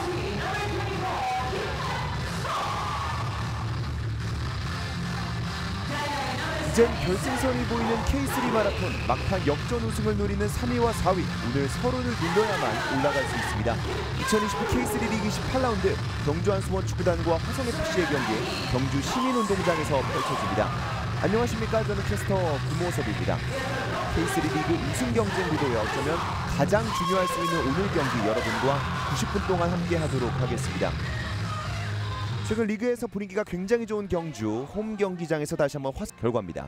이젠 결승선이 보이는 K3 마라톤 막판 역전 우승을 노리는 3위와 4위 오늘 서로를 눌러야만 올라갈 수 있습니다. 2029 K3 리그 28라운드 경주 한수원 축구단과 화성FC의 경기 경주 시민운동장에서 펼쳐집니다. 안녕하십니까, 저는 캐스터 구모섭입니다. K3 리그 우승 경쟁 구도에 어쩌면 가장 중요할 수 있는 오늘 경기 여러분과 90분 동안 함께 하도록 하겠습니다. 최근 리그에서 분위기가 굉장히 좋은 경주 홈 경기장에서 다시 한번 결과입니다.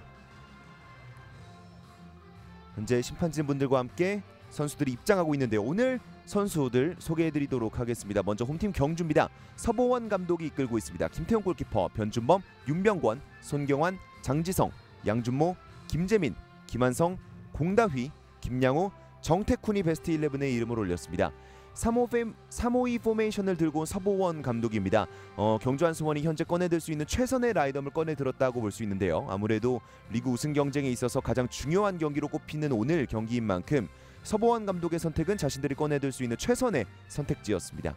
현재 심판진분들과 함께 선수들이 입장하고 있는데요. 오늘 선수들 소개해드리도록 하겠습니다. 먼저 홈팀 경주입니다. 서보원 감독이 이끌고 있습니다. 김태형 골키퍼, 변준범, 윤병권, 손경환, 장지성, 양준모, 김재민, 김한성, 공다휘, 김양호, 정태쿤이 베스트 11에 이름을 올렸습니다. 352 포메이션을 들고 온 서보원 감독입니다. 경주 한수원이 현재 꺼내들 수 있는 최선의 라인업을 꺼내들었다고 볼 수 있는데요. 아무래도 리그 우승 경쟁에 있어서 가장 중요한 경기로 꼽히는 오늘 경기인 만큼 서보원 감독의 선택은 자신들이 꺼내들 수 있는 최선의 선택지였습니다.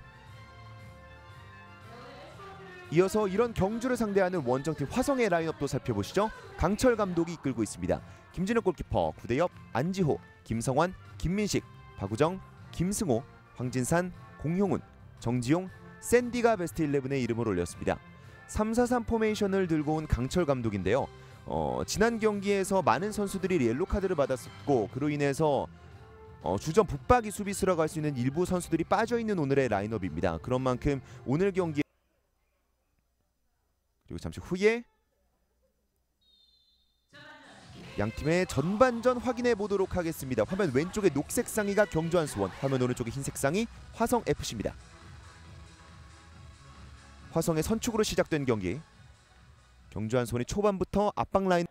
이어서 이런 경주를 상대하는 원정팀 화성의 라인업도 살펴보시죠. 강철 감독이 이끌고 있습니다. 김진욱 골키퍼, 구대엽, 안지호, 김성환, 김민식, 박우정, 김승호, 황진산, 공효훈, 정지용, 샌디가 베스트 11에 이름을 올렸습니다. 3-4-3 포메이션을 들고 온 강철 감독인데요. 지난 경기에서 많은 선수들이 옐로 카드를 받았었고 그로 인해서 주전 붙박이 수비수라고 할 수 있는 일부 선수들이 빠져있는 오늘의 라인업입니다. 그런 만큼 오늘 경기에 그리고 잠시 후에 양팀의 전반전 확인해 보도록 하겠습니다. 화면 왼쪽에 녹색 상의가 경주 한수원, 화면 오른쪽에 흰색 상의 화성FC입니다. 화성의 선축으로 시작된 경기. 경주 한수원이 초반부터 압박 라인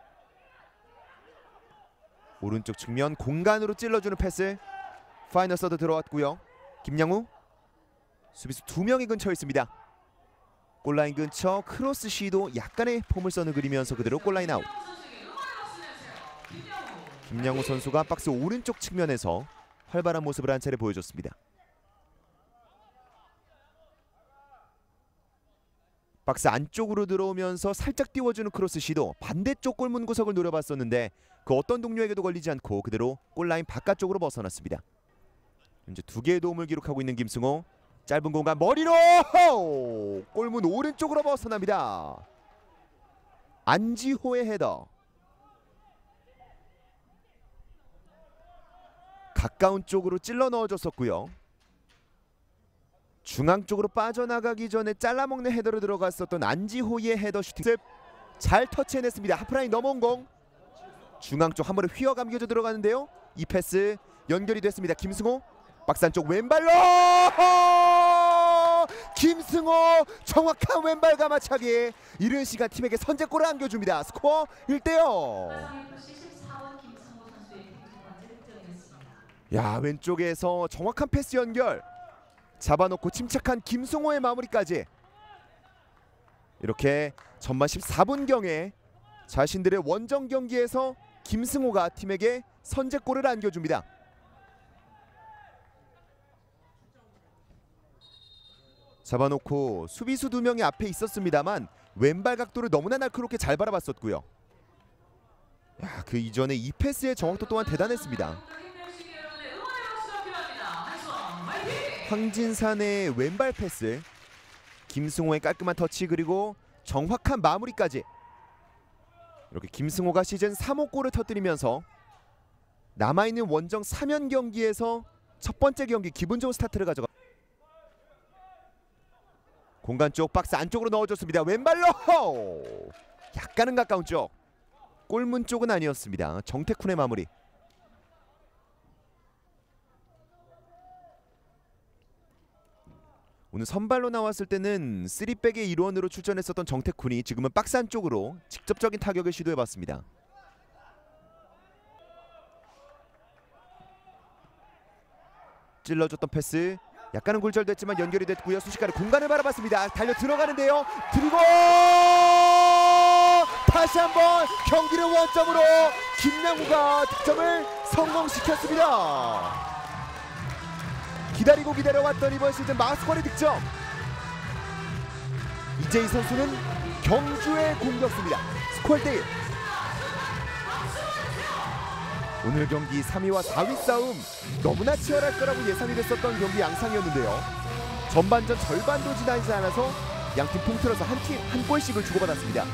오른쪽 측면 공간으로 찔러주는 패스. 파이널 서드 들어왔고요. 김양우 수비수 2명이 근처에 있습니다. 골라인 근처 크로스 시도 약간의 포물선을 그리면서 그대로 골라인 아웃. 김양호 선수가 박스 오른쪽 측면에서 활발한 모습을 한 차례 보여줬습니다. 박스 안쪽으로 들어오면서 살짝 띄워주는 크로스 시도, 반대쪽 골문 구석을 노려봤었는데 그 어떤 동료에게도 걸리지 않고 그대로 골라인 바깥쪽으로 벗어났습니다. 현재 2개의 도움을 기록하고 있는 김승호. 짧은 공간 머리로 골문 오른쪽으로 벗어납니다. 안지호의 헤더. 가까운 쪽으로 찔러 넣어줬었고요. 중앙 쪽으로 빠져나가기 전에 잘라먹는 헤더로 들어갔었던 안지호의 헤더 슈팅 잘 터치해냈습니다. 하프라인 넘어온 공 중앙 쪽 한 번에 휘어감겨져 들어가는데요. 이 패스 연결이 됐습니다. 김승호 박스 안쪽 왼발로 김승호 정확한 왼발 가마차기. 이른 시간 팀에게 선제골을 안겨줍니다. 스코어 1대0. 야, 왼쪽에서 정확한 패스 연결 잡아놓고 침착한 김승호의 마무리까지. 이렇게 전반 14분경에 자신들의 원정 경기에서 김승호가 팀에게 선제골을 안겨줍니다. 잡아놓고 수비수 2명이 앞에 있었습니다만 왼발 각도를 너무나 날카롭게 잘 바라봤었고요. 야, 그 이전에 이 패스의 정확도 또한 대단했습니다. 황진산의 왼발 패스, 김승호의 깔끔한 터치 그리고 정확한 마무리까지. 이렇게 김승호가 시즌 3호 골을 터뜨리면서 남아있는 원정 3연 경기에서 첫 번째 경기 기분 좋은 스타트를 가져가. 공간 쪽 박스 안쪽으로 넣어줬습니다. 왼발로 약간은 가까운 쪽. 골문 쪽은 아니었습니다. 정태쿤의 마무리. 오늘 선발로 나왔을 때는 3백의 일원으로 출전했었던 정태쿤이 지금은 박스 안쪽으로 직접적인 타격을 시도해봤습니다. 찔러줬던 패스 약간은 굴절됐지만 연결이 됐고요. 순식간에 공간을 바라봤습니다. 달려 들어가는데요. 그리고 다시 한번 경기를 원점으로 김양우가 득점을 성공시켰습니다. 기다려왔던 이번 시즌 마스권의 득점. 이제 이 선수는 경주의 공격수입니다. 스코어 1대1. 오늘 경기 3위와 4위 싸움 너무나 치열할 거라고 예상이 됐었던 경기 양상이었는데요. 전반전 절반도 지나지 않아서 양팀 통틀어서 한 팀 한 골씩을 주고받았습니다.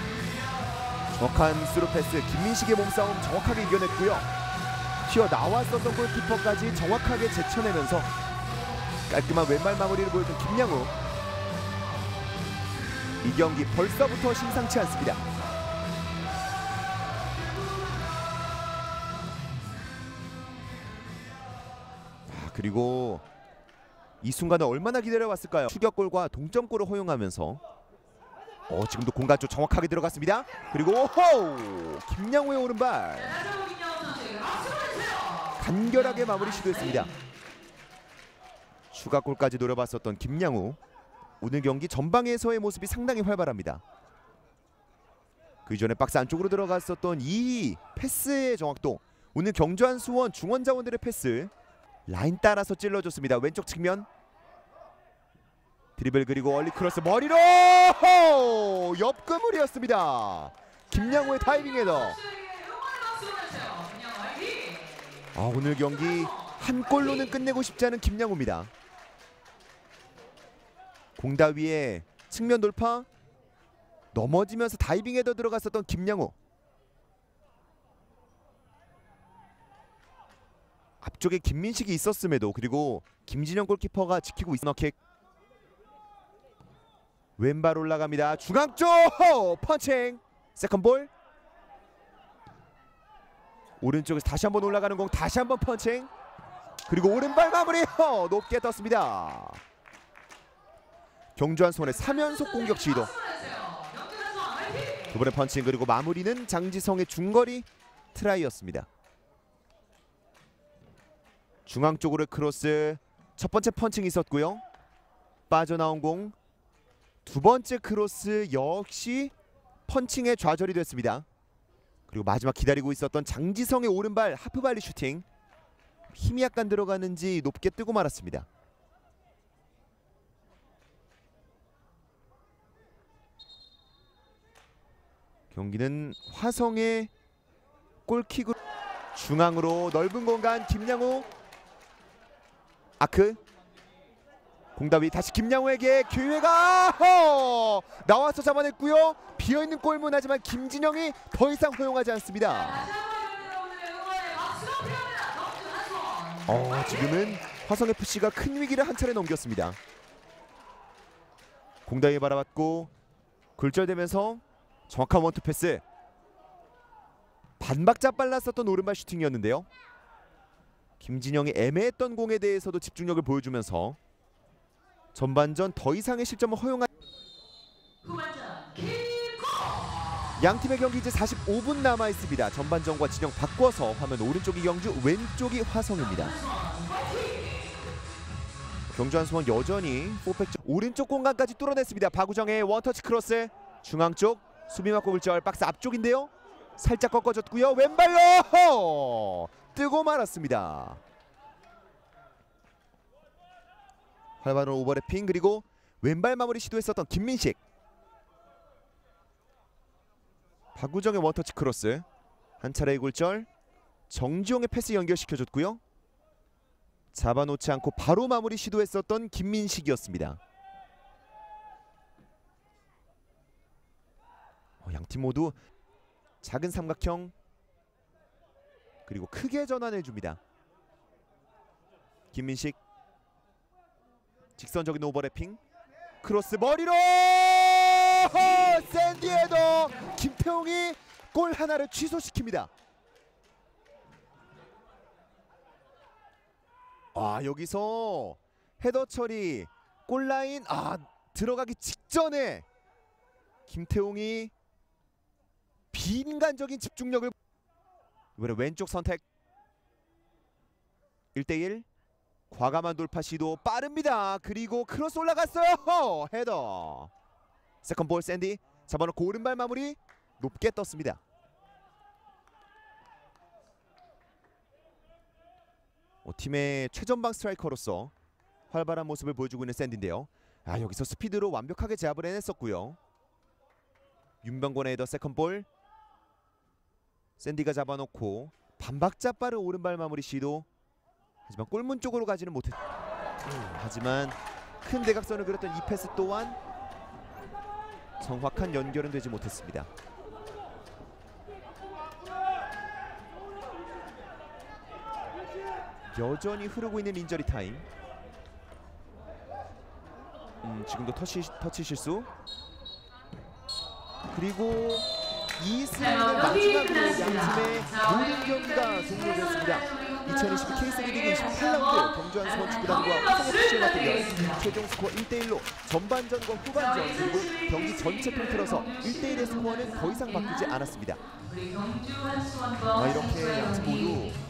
정확한 스루 패스, 김민식의 몸싸움 정확하게 이겨냈고요. 튀어나왔었던 골키퍼까지 정확하게 제쳐내면서 깔끔한 왼발 마무리를 보여준 김양우. 이 경기 벌써부터 심상치 않습니다. 그리고 이 순간을 얼마나 기다려왔을까요? 추격골과 동점골을 허용하면서 지금도 공간 쪽 정확하게 들어갔습니다. 그리고 오호! 김양우의 오른발 간결하게 마무리 시도했습니다. 추가골까지 노려봤었던 김양우. 오늘 경기 전방에서의 모습이 상당히 활발합니다. 그 이전에 박스 안쪽으로 들어갔었던 이 패스의 정확도, 오늘 경주한 수원 중원 자원들의 패스 라인 따라서 찔러줬습니다. 왼쪽 측면 드리블, 그리고 얼리 크로스 머리로 옆그물이었습니다. 김양우의 타이밍 헤더. 오늘 경기 한 골로는 끝내고 싶지 않은 김양우입니다. 공다위에 측면 돌파, 넘어지면서 다이빙 헤더 들어갔었던 김양우. 앞쪽에 김민식이 있었음에도, 그리고 김진영 골키퍼가 지키고 있는 킥. 왼발 올라갑니다. 중앙 쪽 펀칭. 세컨볼. 오른쪽에서 다시 한번 올라가는 공, 다시 한번 펀칭. 그리고 오른발 마무리 높게 떴습니다. 경주한 수원의 3연속 공격 시도. 두 번의 펀칭, 그리고 마무리는 장지성의 중거리 트라이였습니다. 중앙 쪽으로 크로스, 첫 번째 펀칭이 있었고요. 빠져나온 공, 두 번째 크로스 역시 펀칭에 좌절이 됐습니다. 그리고 마지막 기다리고 있었던 장지성의 오른발 하프발리 슈팅, 힘이 약간 들어가는지 높게 뜨고 말았습니다. 경기는 화성의 골킥으로 중앙으로 넓은 공간, 김양우 아크. 공다위 다시 김양우에게 기회가 나와서 잡아냈고요. 비어있는 골문, 하지만 김진영이 더 이상 허용하지 않습니다. 지금은 화성FC가 큰 위기를 한 차례 넘겼습니다. 공다위 바라봤고 굴절되면서 정확한 원투 패스. 반박자 빨랐었던 오른발 슈팅이었는데요. 김진영이 애매했던 공에 대해서도 집중력을 보여주면서 전반전 더 이상의 실점을 허용한. 양팀의 경기 이제 45분 남아 있습니다. 전반전과 진영 바꿔서 화면 오른쪽이 경주, 왼쪽이 화성입니다. 경주한 수원 여전히 포백 오른쪽 공간까지 뚫어냈습니다. 박우정의 원터치 크로스, 중앙 쪽 수비 맞고 굴절, 박스 앞쪽인데요. 살짝 꺾어졌고요. 왼발로 뜨고 말았습니다. 활발한 오버래핑, 그리고 왼발 마무리 시도했었던 김민식. 박우정의 원터치 크로스, 한 차례의 굴절, 정지용의 패스 연결시켜줬고요. 잡아놓지 않고 바로 마무리 시도했었던 김민식이었습니다. 양팀 모두 작은 삼각형, 그리고 크게 전환해줍니다. 김민식 직선적인 오버래핑, 크로스 머리로 샌디에더. 김태웅이 골 하나를 취소시킵니다. 여기서 헤더 처리, 골라인 들어가기 직전에 김태웅이 비인간적인 집중력을, 이번에 왼쪽 선택. 1대1 과감한 돌파 시도 빠릅니다. 그리고 크로스 올라갔어요. 헤더. 세컨볼 샌디 잡아놓고 오른발 마무리 높게 떴습니다. 팀의 최전방 스트라이커로서 활발한 모습을 보여주고 있는 샌디인데요. 여기서 스피드로 완벽하게 제압을 해냈었고요. 윤병권의 헤더 세컨볼. 샌디가 잡아놓고 반박자 빠른 오른발 마무리 시도. 하지만 골문 쪽으로 가지는 못했. 하지만 큰 대각선을 그렸던 이 패스 또한 정확한 연결은 되지 못했습니다. 여전히 흐르고 있는 인저리 타임. 지금도 터치 실수. 그리고 이 순간을 마지막으로 양팀의 모든 경기가 종료됐습니다. 2022 K3 리그 28라운드 경주한 수원축구단과 화성FC의 맞대결 최종 스코어 1대1로 전반전과 후반전 그리고 경기 전체 통틀어서 1대1의 스코어는 더 이상 바뀌지 않았습니다. 이렇게 양팀 모두